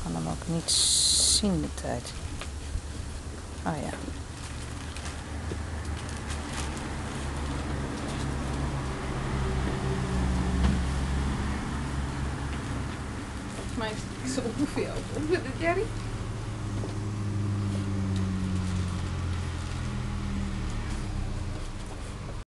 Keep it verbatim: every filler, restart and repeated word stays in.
kan hem ook niet zien de tijd. Oh ja. Volgens mij is het zo ongeveer op met de Jerry.